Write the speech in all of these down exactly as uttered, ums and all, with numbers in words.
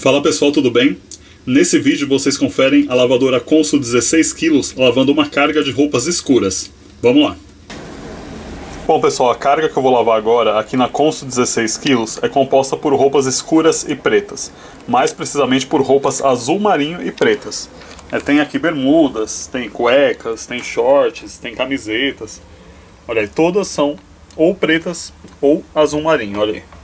Fala pessoal, tudo bem? Nesse vídeo vocês conferem a lavadora Consul dezesseis quilos lavando uma carga de roupas escuras. Vamos lá! Bom pessoal, a carga que eu vou lavar agora aqui na Consul dezesseis quilos é composta por roupas escuras e pretas. Mais precisamente por roupas azul marinho e pretas. É, tem aqui bermudas, tem cuecas, tem shorts, tem camisetas. Olha aí, todas são ou pretas ou azul marinho, olha aí.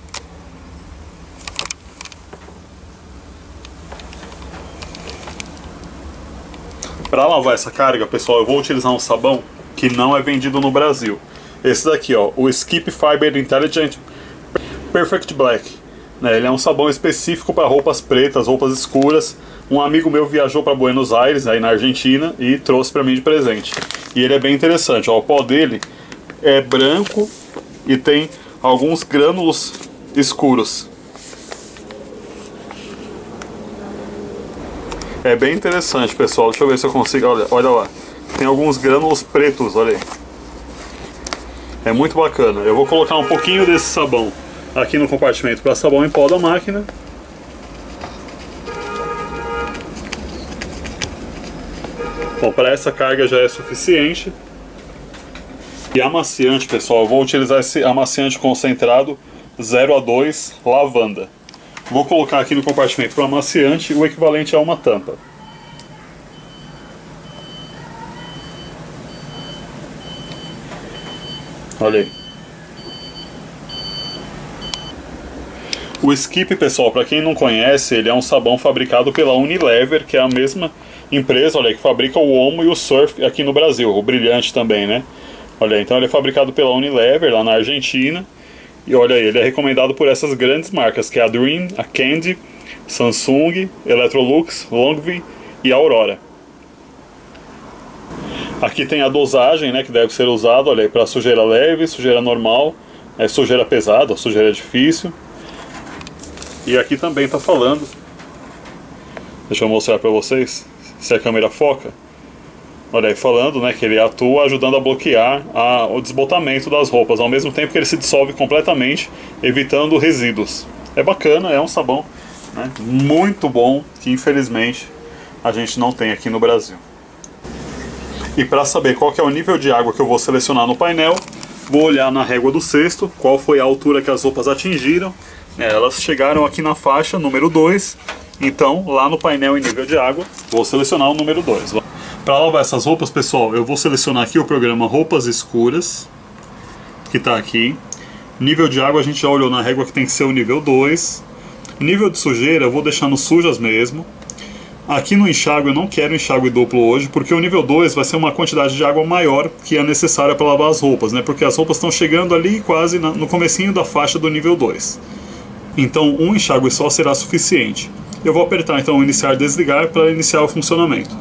Para lavar essa carga, pessoal, eu vou utilizar um sabão que não é vendido no Brasil. Esse daqui, ó, o Skip Fiber Intelligent Perfect Black. Né, ele é um sabão específico para roupas pretas, roupas escuras. Um amigo meu viajou para Buenos Aires, aí na Argentina, e trouxe para mim de presente. E ele é bem interessante, ó, o pó dele é branco e tem alguns grânulos escuros. É bem interessante, pessoal. Deixa eu ver se eu consigo. Olha, olha lá. Tem alguns grânulos pretos, olha aí. É muito bacana. Eu vou colocar um pouquinho desse sabão aqui no compartimento para sabão em pó da máquina. Bom, para essa carga já é suficiente. E amaciante, pessoal, eu vou utilizar esse amaciante concentrado zero a dois lavanda. Vou colocar aqui no compartimento para amaciante o equivalente a uma tampa. Olha aí. O Skip, pessoal, para quem não conhece, ele é um sabão fabricado pela Unilever, que é a mesma empresa, olha aí, que fabrica o Omo e o Surf aqui no Brasil, o Brilhante também, né? Olha aí, então ele é fabricado pela Unilever, lá na Argentina. E olha aí, ele é recomendado por essas grandes marcas, que é a Dream, a Candy, Samsung, Electrolux, Longvi e Aurora. Aqui tem a dosagem, né, que deve ser usada, olha aí, para sujeira leve, sujeira normal, é, sujeira pesada, sujeira difícil. E aqui também está falando, deixa eu mostrar para vocês, se a câmera foca. Olha aí, falando, né, que ele atua ajudando a bloquear a, o desbotamento das roupas, ao mesmo tempo que ele se dissolve completamente, evitando resíduos. É bacana, é um sabão, né, muito bom, que infelizmente a gente não tem aqui no Brasil. E para saber qual que é o nível de água que eu vou selecionar no painel, vou olhar na régua do cesto, qual foi a altura que as roupas atingiram. É, elas chegaram aqui na faixa número dois, então lá no painel em nível de água, vou selecionar o número dois. Para lavar essas roupas, pessoal, eu vou selecionar aqui o programa Roupas Escuras, que está aqui. Nível de água a gente já olhou na régua que tem que ser o nível dois. Nível de sujeira eu vou deixar no sujas mesmo. Aqui no enxágue eu não quero enxágue duplo hoje, porque o nível dois vai ser uma quantidade de água maior que é necessária para lavar as roupas, né? Porque as roupas estão chegando ali quase no comecinho da faixa do nível dois. Então um enxágue só será suficiente. Eu vou apertar então o iniciar e desligar para iniciar o funcionamento.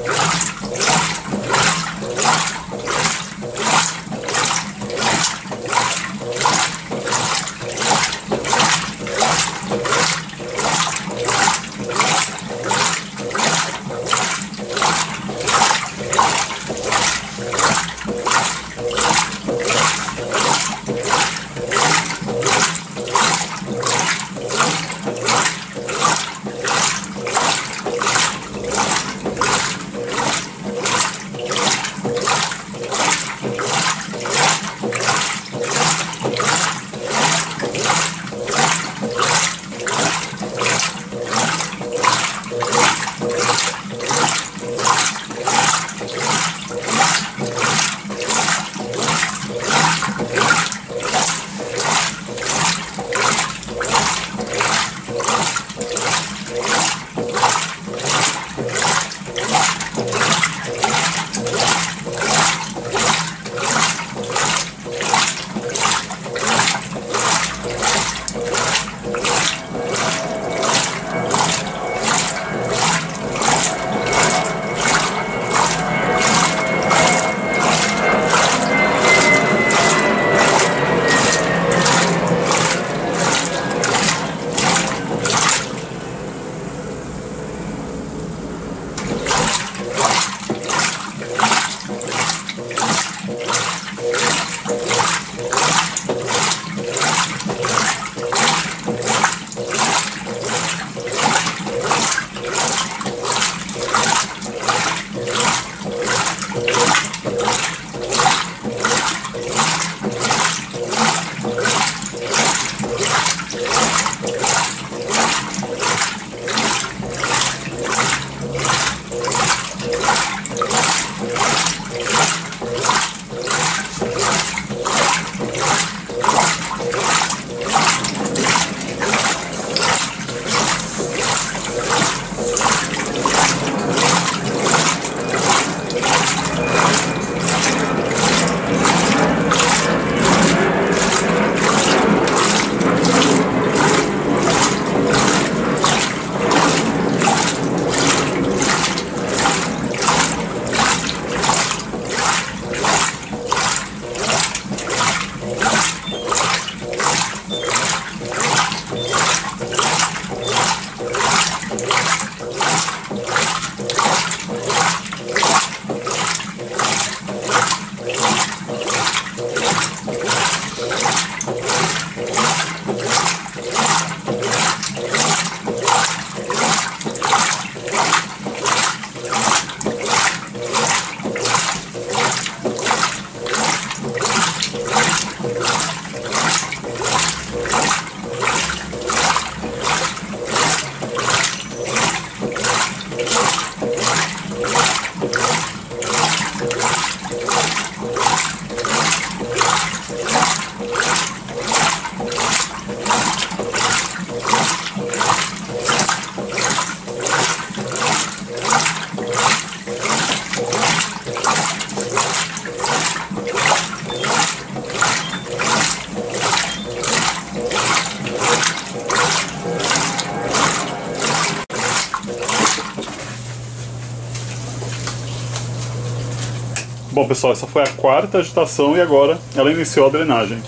Bom, pessoal, essa foi a quarta agitação e agora ela iniciou a drenagem.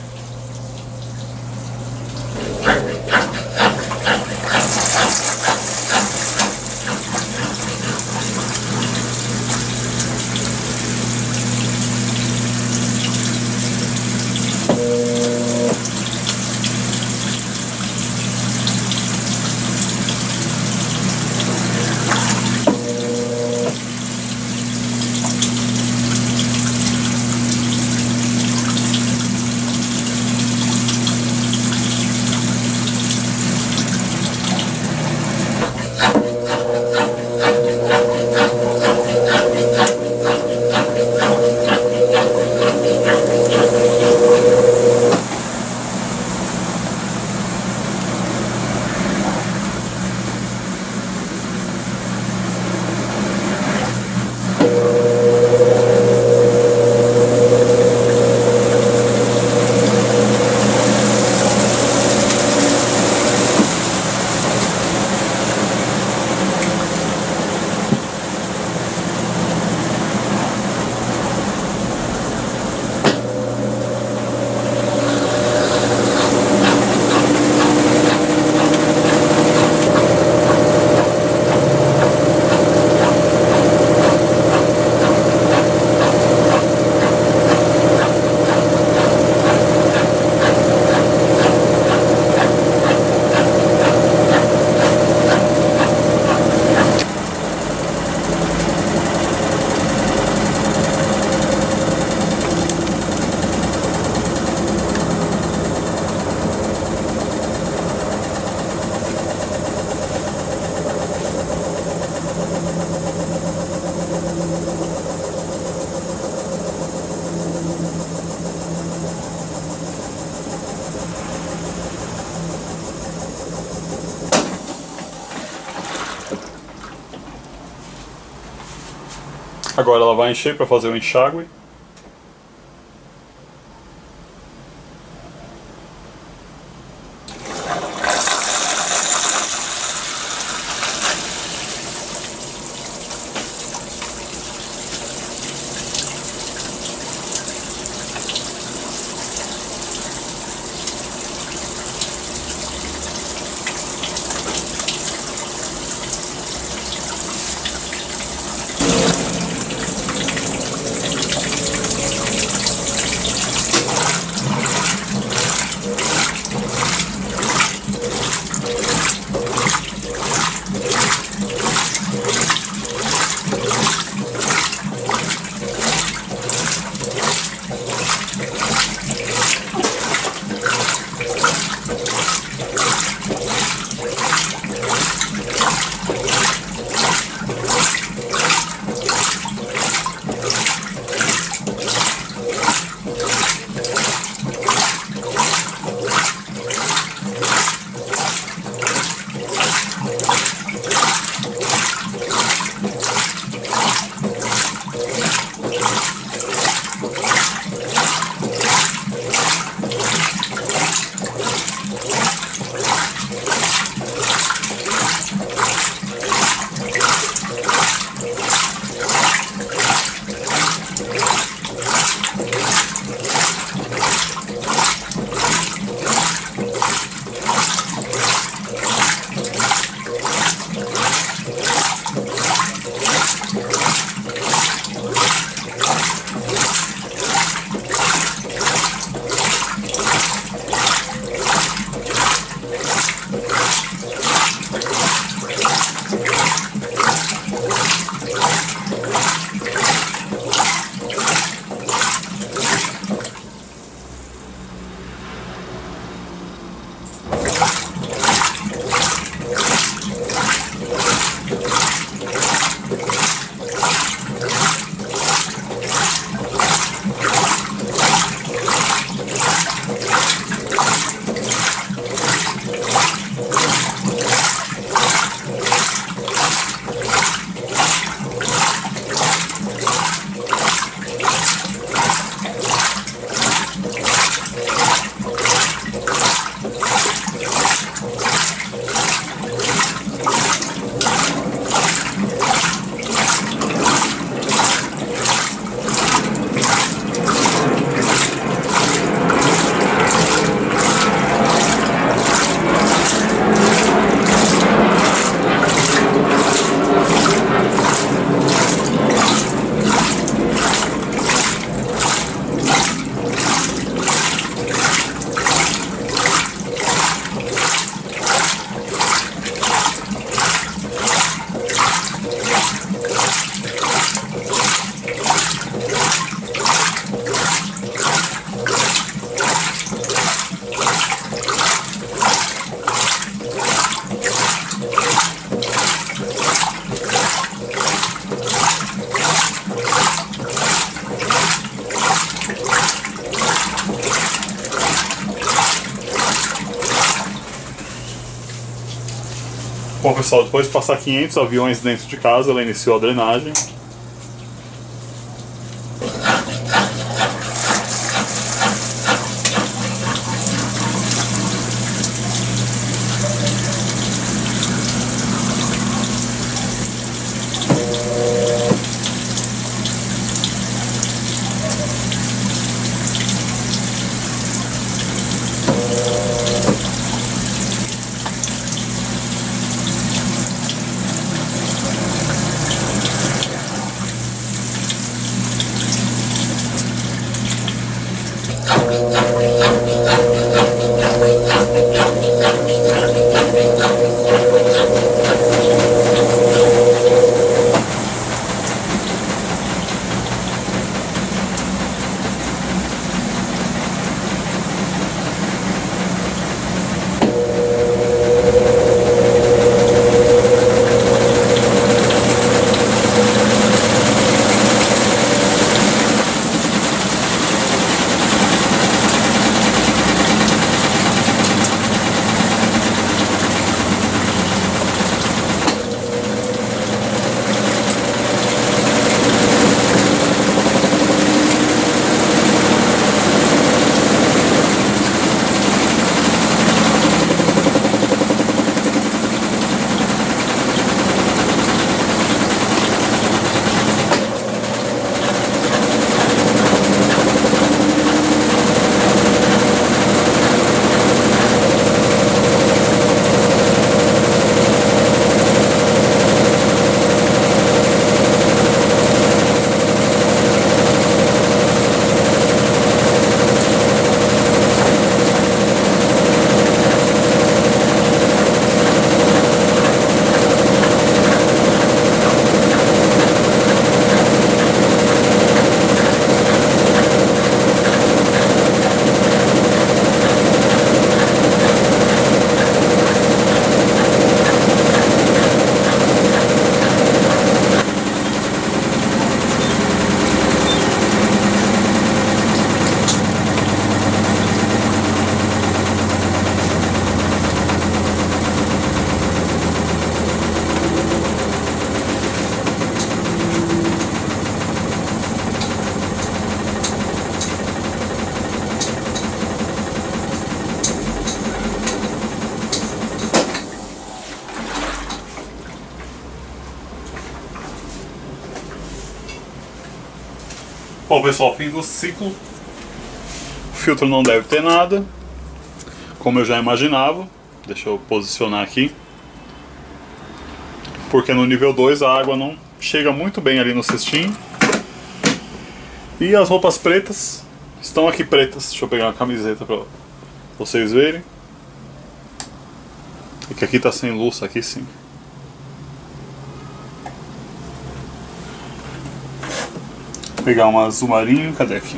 Agora ela vai encher para fazer o enxágue. Bom, pessoal, depois de passar quinhentos aviões dentro de casa, ela iniciou a drenagem. Bom, pessoal, fim do ciclo. O filtro não deve ter nada, como eu já imaginava. Deixa eu posicionar aqui. Porque no nível dois a água não chega muito bem ali no cestinho. E as roupas pretas estão aqui pretas. Deixa eu pegar uma camiseta para vocês verem. É que aqui tá sem luz, aqui sim. Vou pegar um azul marinho, cadê aqui?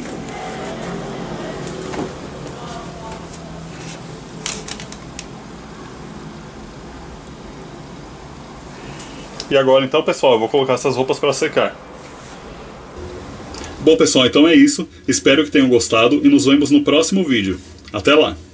E agora então, pessoal, eu vou colocar essas roupas para secar. Bom, pessoal, então é isso. Espero que tenham gostado e nos vemos no próximo vídeo. Até lá!